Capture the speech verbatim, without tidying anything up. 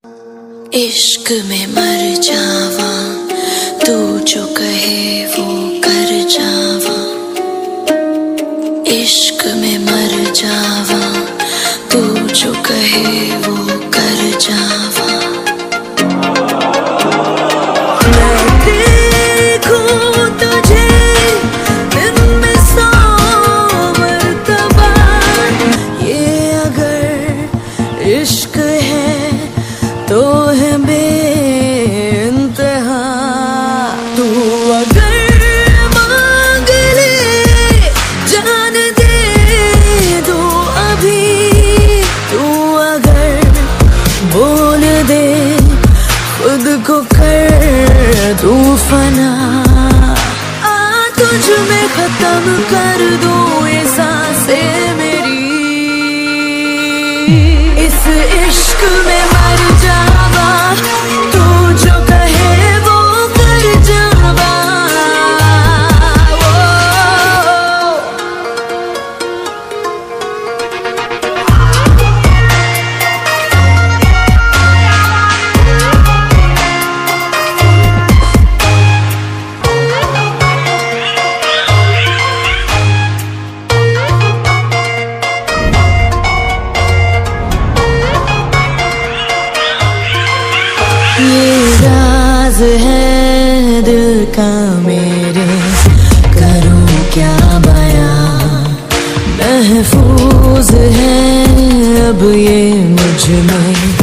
इश्क में मर जावा, तू जो कहे वो कर जावा। इश्क में मर जावा, तू जो कहे वो कर जावा। मैं देखूं तुझे दिन में सौ मर्तबा, ये अगर इश्क है तो है बेइंतहा। तू अगर मांग ले जान दे दो अभी, तू अगर बोल दे खुद को कर तू फना। आ तुझ में खत्म कर दूं ये सांसें मेरी, इस इश्क में मर जावा, तू जो कहे वो कर जावा। ये राज है दिल का मेरे, करूं क्या बयां। महफूज है अब ये मुझ में